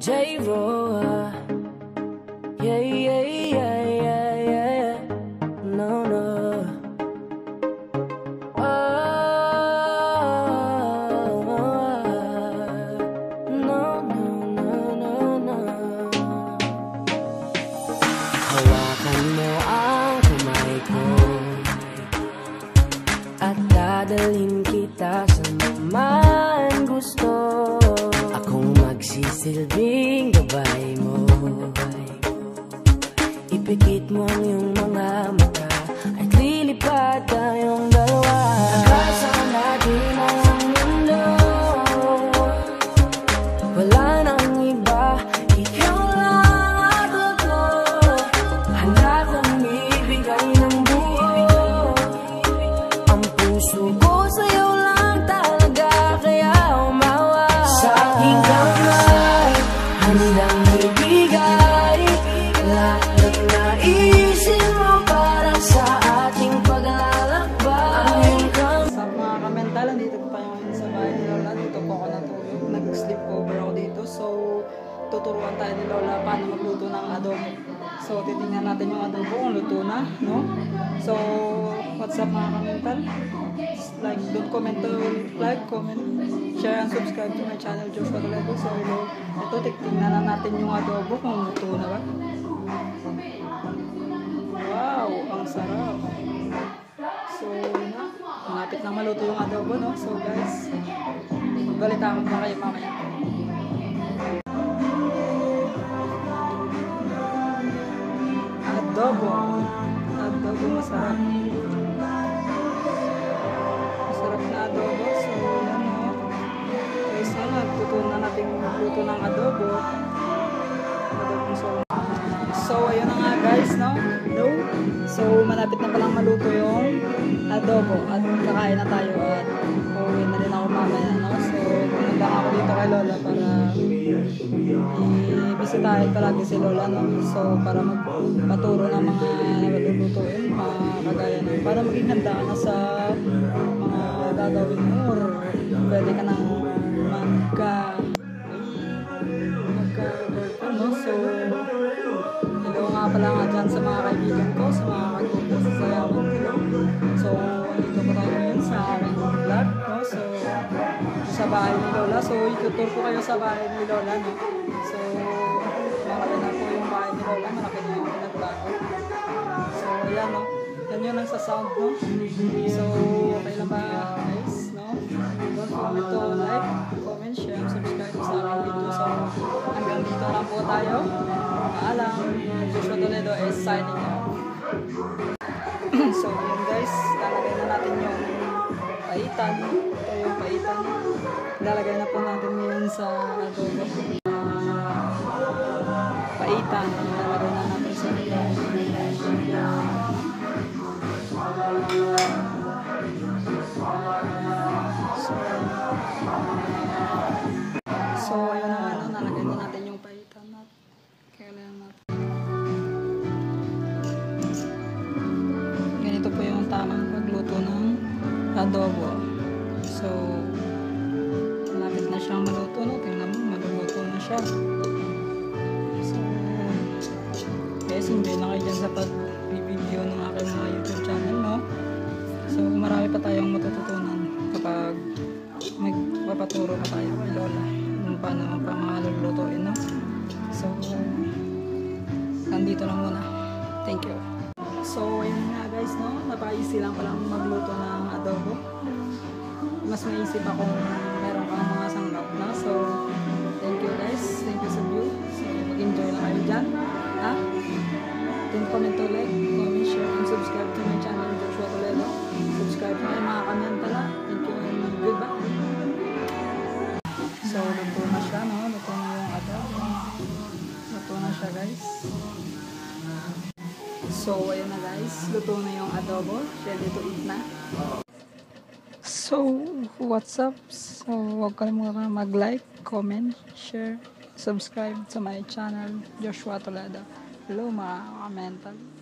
J-Roa. Yeah, yeah, yeah, yeah, yeah. No, no. Oh, no, no, no, no, no. Hawakan mo ang kamay ko at dadalhin kita sa naman gusto. Akong magsisilbing gabay mo. Ipikit mo ang iyong mga mata at lilipad tayong dalawa. Nakasama natin ang mundo. Wala nang iba, ikaw lang at ako. Handa kong ibigay ng buo. Ang puso ko sa'yo lang talaga, kaya umawa. Sa aking kamay, handang ibigay lahat ng naisin mo para sa ating paglalakbay. Sa mga kamental, nandito po tayo ngayon sa bahay ni Lola. Dito po ako natulog. Nag-sleep over ako dito. So, tuturuan tayo ni Lola paano magluto ng adobo. So, titingnan natin yung adobo kung luto na, no? So, what's up mga kamental? Like, don't comment to like, comment, share, and subscribe to my channel, Joshua Toledo. So, ito, titingnan na natin yung adobo kung luto na ba. Wow, ang sarap. So, na, malapit na maluto yung adobo, no? So, guys, magbalitaan ko kayo mamaya. Adobo. Adobo masarap. Masarap na adobo. So, yan, no? Guys, na, nagtutunan na natin magluto ng adobo. Adobong so. So, ayun na nga guys, no? No? So, malapit na palang maluto yung adobo at kakain na tayo at uuwi na rin ako mamaya, no? So, pumunta ako dito kay Lola para i-bisitahin palagi si Lola, no? So, para magpaturo ng mga lulutuin, mga kagaya ng para maging handa ka na sa mga gagawin mo or pwede ka nang magka-girlfriend, no? So, hello nga pala nga dyan sa mga kaibigan ko, sa mga kagrupo sa Sayawan. So, dito po tayo ngayon sa aking vlog, no? So, sa bahay ni Lola. So, itutur ko kayo sa bahay ni Lola, no? So, malaki na po yung bahay ni Lola, malaki na yung pinagbago. So, ayan, no? Yan yun ang sa sound, no? So, okay lang ba, guys, no? Don't forget to like, comment, share, and subscribe sa aking video. So, hanggang dito lang po tayo. Paalam, Joshua Toledo is signing out. So, yun guys, lalagay na natin yung paitan. Ito yung paitan. Lalagay na po natin ngayon sa adobo. Paitan, lalagay na natin sa So, ayun na nga, nalagay na natin yung paitan natin. Kailangan natin. Ganito po yung tamang pagluto ng adobo. So, malapit na siyang maluto, no? Tingnan mo, maluluto na siya. So, guys, enjoy na kayo dyan sa pag-review ng aking mga YouTube channel, no? So, marami pa tayong matututunan kapag magpapaturo pa tayo kay Lola kung paano pa mga lulutuin, no? So, nandito lang muna. Thank you. So, ayun nga guys, no? Napaisi lang palang magluto ng adobo. Mas maisip akong meron kang mga sanggap na. So, thank you guys. Thank you sa view. So, mag-enjoy na kayo dyan. Ha? Don't comment to like, comment, share, and subscribe to my channel, Joshua Toledo. Subscribe na kayo mga kamyan pala. Thank you and goodbye. So, luto na siya, no? Luto na yung adobo. Luto na siya guys. So, ayun na guys. Luto na yung adobo. Ready to eat na. So, what's up? So, huwag kalimutan mag-like, comment, share, subscribe to my channel, Joshua Toledo. Hello mga ka-mental.